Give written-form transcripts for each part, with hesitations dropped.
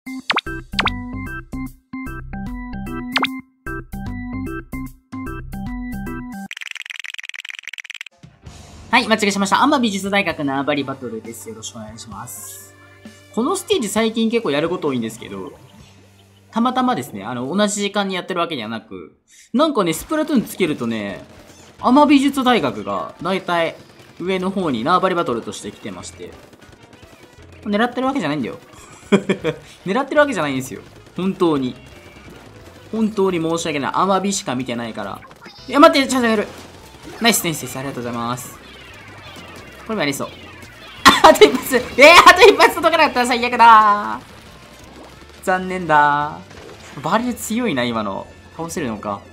はい、間違えしました。アマ美術大学縄張りバトルです。よろしくお願いします。このステージ最近結構やること多いんですけど、たまたまですね、同じ時間にやってるわけではなく、なんかね、スプラトゥーンつけるとね、アマ美術大学が、だいたい上の方に縄張りバトルとして来てまして、狙ってるわけじゃないんだよ。狙ってるわけじゃないんですよ。本当に。本当に申し訳ない。アマ美しか見てないから。いや、待って、ちゃんとやる。ナイス先生、ありがとうございます。これもやりそう。あと一発あと一発届かなかったら最悪だー。残念だー。バリル強いな、今の。倒せるのか。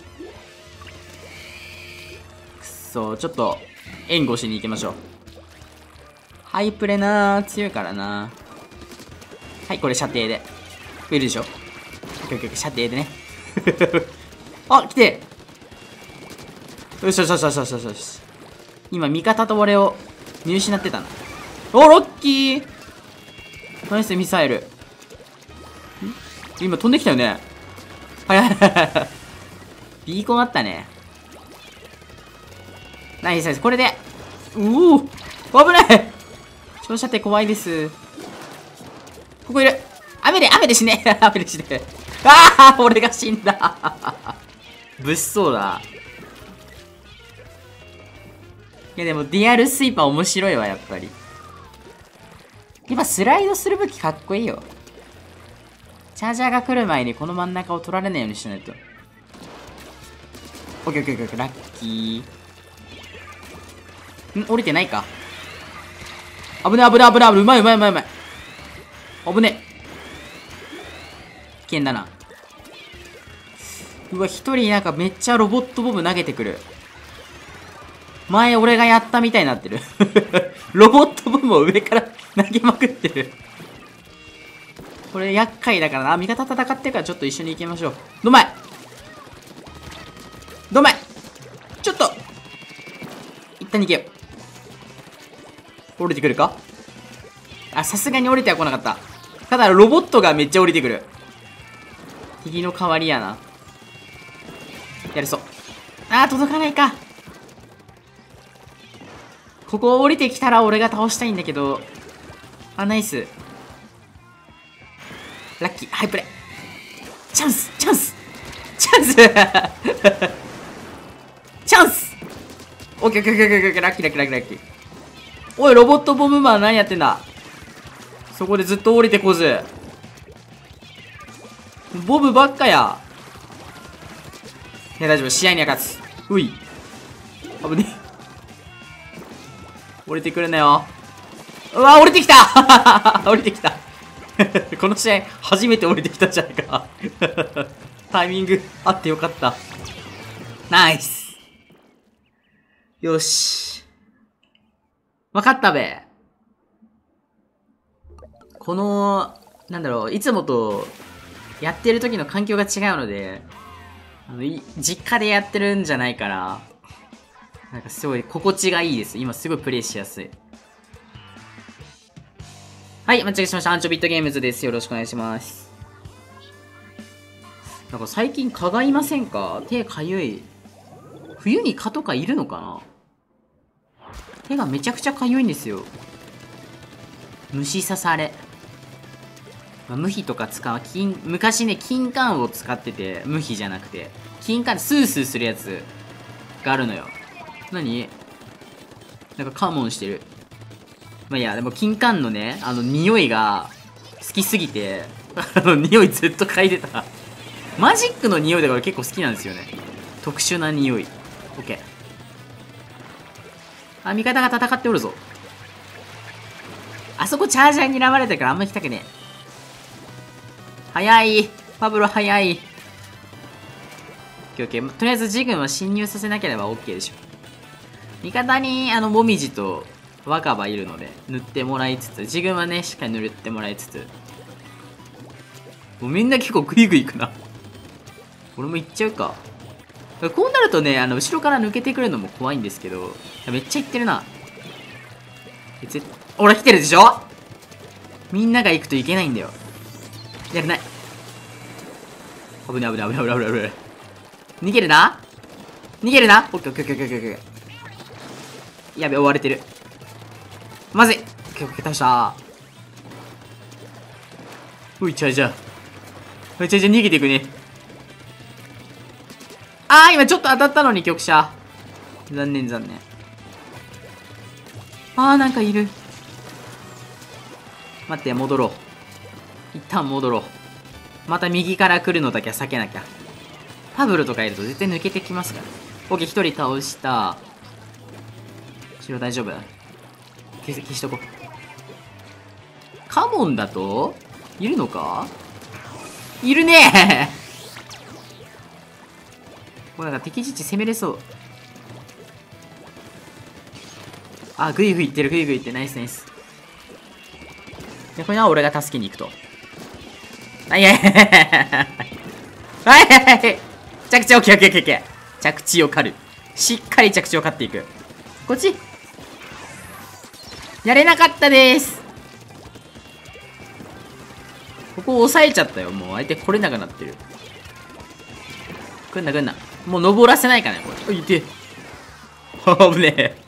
くそー、ちょっと、援護しに行きましょう。ハイプレなー、強いからなー。はい、これ射程で。増えるでしょ。射程でね。あ、来てよしよしよしよしよしよし。今、味方と俺を見失ってたな。お、ロッキーナイスミサイル。今飛んできたよね。はいはいはいはい。ビーコンあったね。ナイスナイス。これで。うお危ない長射程怖いです。ここいる。雨で死ね。雨で死ね。ああ俺が死んだ。物騒だ。いやでもディアルスイーパー面白いわ、やっぱり。今スライドする武器かっこいいよ。チャージャーが来る前にこの真ん中を取られないようにしないと。オッケーオッケーオッケー、ラッキー。降りてないか。危ね危ね危ね危ね、うまいうまいうまいうまい。危ね。危険だな。うわ、一人なんかめっちゃロボットボム投げてくる。前俺がやったみたいになってる。ロボットボムを上から投げまくってる。これ厄介だからな。味方戦ってるからちょっと一緒に行きましょう。どまいどまいちょっと一旦逃げよう。降りてくるか。あ、さすがに降りては来なかった。ただロボットがめっちゃ降りてくる。敵の代わりやな。やれそう。あー、届かないか。ここ降りてきたら俺が倒したいんだけど。あ、ナイス。ラッキー、ハイプレ。チャンスチャンスチャンスチャンスオッケーオッケーオッケーオッケー、ラッキーラッキーラッキーラッキー。おい、ロボットボムマン何やってんだ。そこでずっと降りてこず。ボブばっかや。いや、大丈夫。試合には勝つ。うい。危ねえ。降りてくるなよ。うわ、降りてきた降りてきたこの試合、初めて降りてきたじゃないかタイミングあってよかった。ナイス。よし。わかったべ。この、なんだろう、いつもとやってる時の環境が違うので、実家でやってるんじゃないから、なんかすごい心地がいいです。今すごいプレイしやすい。はい、間違えしました。アンチョビットゲームズです。よろしくお願いします。なんか最近蚊がいませんか？手かゆい。冬に蚊とかいるのかな？手がめちゃくちゃかゆいんですよ。虫刺され。まあ、無比とか使う。昔ね、金柑を使ってて、無比じゃなくて。金柑スースーするやつがあるのよ。何？なんかカモンしてる。まあいや、でも金柑のね、匂いが好きすぎて、匂いずっと嗅いでた。マジックの匂いだから結構好きなんですよね。特殊な匂い。オッケー。あ、味方が戦っておるぞ。あそこチャージャーに睨まれたからあんま行きたくねえ。早い。パブロ早い。オッケーオッケー。とりあえずジグンは侵入させなければオッケーでしょ。味方にもみじと若葉いるので塗ってもらいつつ、ジグンはねしっかり塗ってもらいつつ、もうみんな結構グイグイいくな。俺も行っちゃうか。こうなるとね、後ろから抜けてくるのも怖いんですけど、めっちゃ行ってるな。ほら来てるでしょ。みんなが行くといけないんだよ。 やれない。危ね危ね危ね危ね危ね危ね。逃げるな。逃げるな。オッケーオッケーオッケーオッケーオッケー。やべ、追われてる。まずい。オッケーオッケー、倒した。うい、ちゃいちゃ。ういちゃいちゃ、逃げていくね。あー、今ちょっと当たったのに、局者。残念残念。あー、なんかいる。待って、戻ろう。一旦戻ろう。また右から来るのだけは避けなきゃ。パブロとかいると絶対抜けてきますから。オッケー、一人倒した。白大丈夫だ。消しとこう。カモンだといるのか。いるねーこれなんか敵陣地攻めれそう。あ、グイグイいってる、グイグイいって、ナイスナイス。で、これは俺が助けに行くと。はいはいはいはいはいはい。着地オッケーオッケーオッケー。着地を狩る。しっかり着地を狩っていく。こっちやれなかったです。ここ押さえちゃったよ。もう相手来れなくなってる。来んな来んな。もう登らせないかね、これ。いて。危ねえ。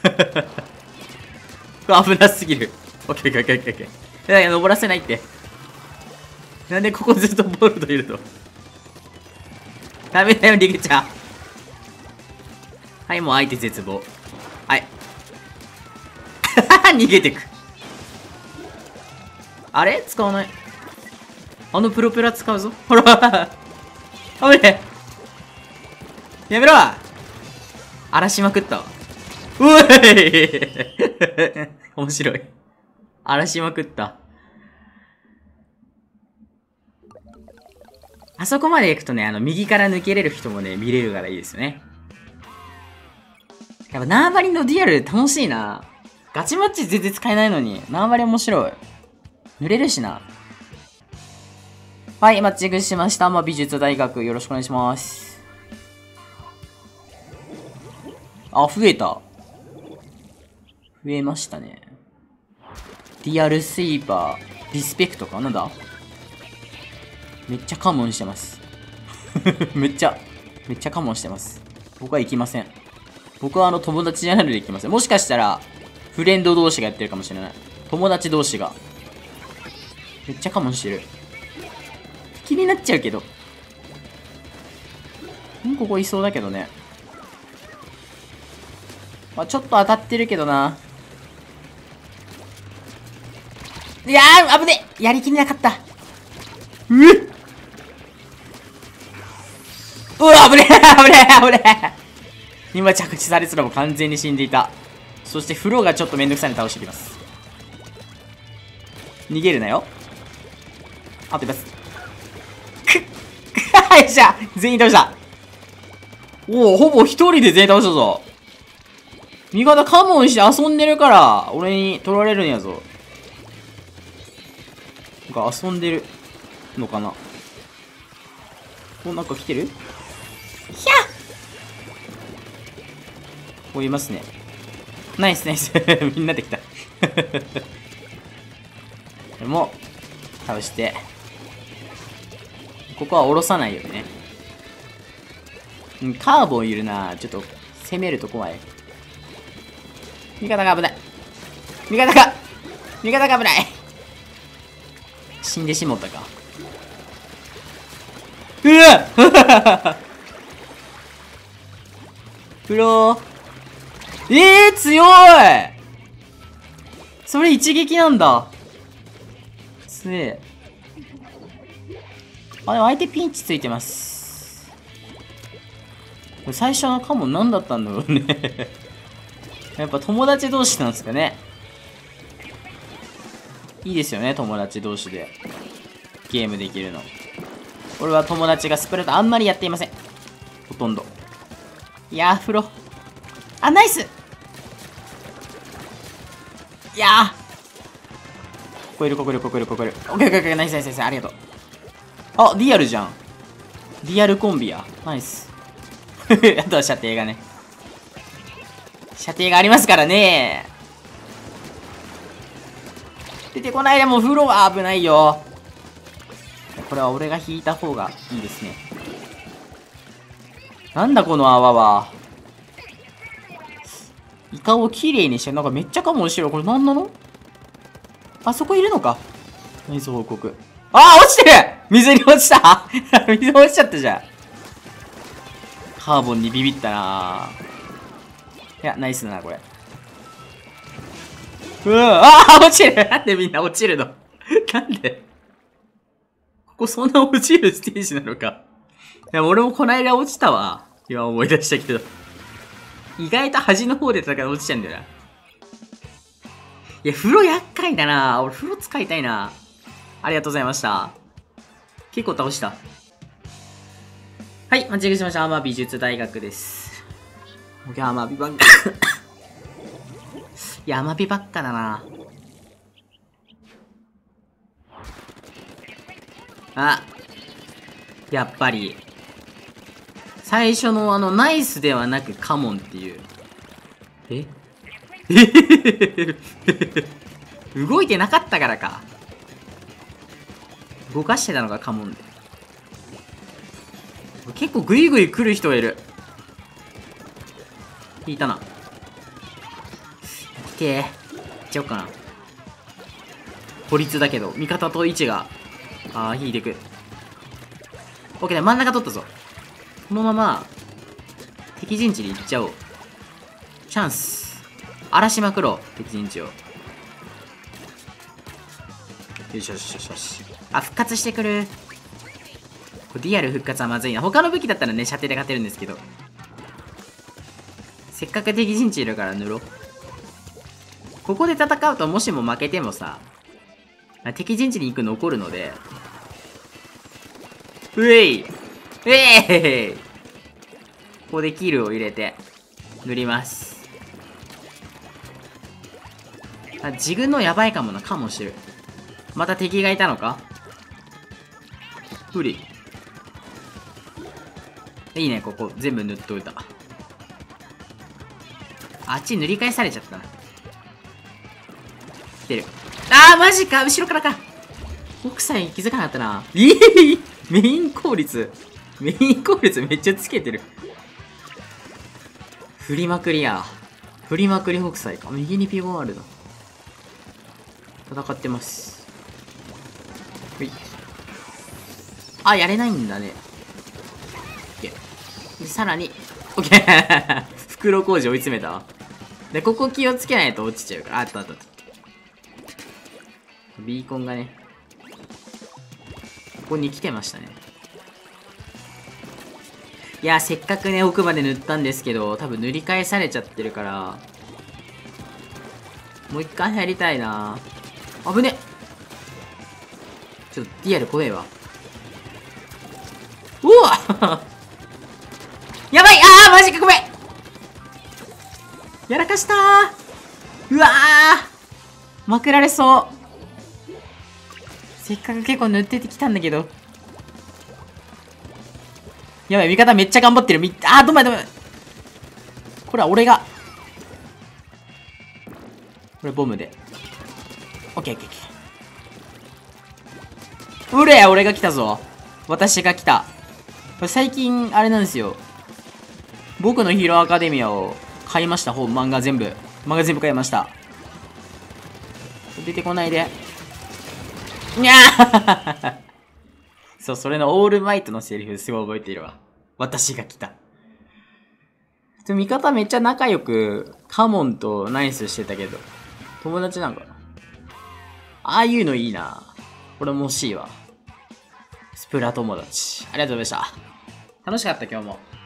危なすぎる。オッケーオッケーオッケーオッケー。いやいや、登らせないって。なんでここずっとボルトいると。ダメだよ、逃げちゃう。はい、もう相手絶望。はい。逃げてく。あれ使わない。あのプロペラ使うぞ。ほら。危ねえ。やめろ。荒らしまくったわ。うい面白い。荒らしまくった。あそこまで行くとね、右から抜けれる人もね、見れるからいいですよね。やっぱ縄張りのデュアル楽しいな。ガチマッチ全然使えないのに、縄張り面白い。濡れるしな。はい、マッチングしました。美術大学、よろしくお願いします。あ、増えた。増えましたね。ディアルスイーパー、リスペクトかなんだめっちゃカモンしてます。めっちゃカモンしてます。僕は行きません。僕は友達じゃないので行きません。もしかしたら、フレンド同士がやってるかもしれない。友達同士が。めっちゃカモンしてる。気になっちゃうけど。ここいそうだけどね。まあ、ちょっと当たってるけどな。いやー、危ねえやりきれなかった。うわ、危ねえ危ねえ危ねえ今着地されすらも完全に死んでいた。そしてフローがちょっとめんどくさいの倒してきます。逃げるなよ。あと一発。よっしゃ全員倒した。おお、ほぼ一人で全員倒したぞ。味方カモンして遊んでるから、俺に取られるんやぞ。なんか遊んでるのかな。お、なんか来てる。ひゃっお、いますね。ナイスナイス。みんなで来た。これも、倒して。ここは下ろさないようにね。うん、カーボンいるな。ちょっと、攻めると怖い。味方が危ない。味方が危ない。死んでしもったか。うわプロー。強い。それ一撃なんだ。強え。あ、でも相手ピンチついてます。最初のカモン何だったんだろうね。やっぱ友達同士なんですかね。いいですよね、友達同士でゲームできるの。俺は友達がスプラトゥーンあんまりやっていません。ほとんど。いやー、風呂。あ、ナイス。いやー。ここいる。オッケーオッケーオッケー、ナイスナイスナイス、ありがとう。あ、ディアルじゃん。ディアルコンビや。ナイス。あとは射程がね。射程がありますからね。出てこないでもう風呂は危ないよ。 これは俺が引いた方がいいですね。なんだこの泡は。イカをきれいにして、なんかめっちゃカモンしてる。これ何なの？あそこいるのか。ナイス報告。あー、落ちてる！水に落ちた水に落ちちゃったじゃん。カーボンにビビったなぁ。いや、ナイスだな、これ。落ちる！なんでみんな落ちるのなんでここそんな落ちるステージなのか。いや、俺もこの間落ちたわ。今思い出したけど。意外と端の方で戦い落ちちゃうんだよな。いや、風呂厄介だな。俺風呂使いたいな。ありがとうございました。結構倒した。はい、間違えしました。アマ美術大学です。アマ美ばっか。いや、アマ美ばっかだな。あ、やっぱり。最初のナイスではなくカモンっていう。動いてなかったからか。動かしてたのがカモンで。結構グイグイ来る人がいる。引いたな。来てー。いっちゃおうかな。孤立だけど、味方と位置が。引いてく。オッケーだ、真ん中取ったぞ。このまま、敵陣地に行っちゃおう。チャンス。荒らしまくろう、敵陣地を。よしよしよしよし。復活してくる。これリアル復活はまずいな。他の武器だったらね、射程で勝てるんですけど。せっかく敵陣地いるから塗ろう。ここで戦うともしも負けてもさ、敵陣地に行く残るので。ここでキルを入れて、塗ります。自分のやばいかもな、かもしてる。また敵がいたのか？いいね、ここ全部塗っといた。あっち塗り返されちゃったな。来てる。マジか、後ろからか。奥さん気づかなかったな。メイン効率めっちゃつけてる。振りまくりや。振りまくり北斎か。右にピボンあるな。戦ってます。やれないんだね。で、さらに、オッケー袋小路追い詰めたわ。で、ここ気をつけないと落ちちゃうから。あった。ビーコンがね、ここに来てましたね。いや、せっかくね、奥まで塗ったんですけど、多分塗り返されちゃってるから、もう一回入りたいな。危ね。ちょっとリアル怖えわ。うわやばい。マジか、ごめん。やらかしたー。うわー、まくられそう。せっかく結構塗っててきたんだけど。やばい、味方めっちゃ頑張ってる。どめ。これは俺が。これボムで。オッケー。俺が来たぞ。私が来た。これ最近、あれなんですよ。僕のヒーローアカデミアを買いました。漫画全部買いました。出てこないで。にゃーそう、それのオールマイトのセリフすごい覚えているわ。私が来た。味方めっちゃ仲良く、カモンとナイスしてたけど、友達なんかな。ああいうのいいな。これも欲しいわ。スプラ友達。ありがとうございました。楽しかった今日も。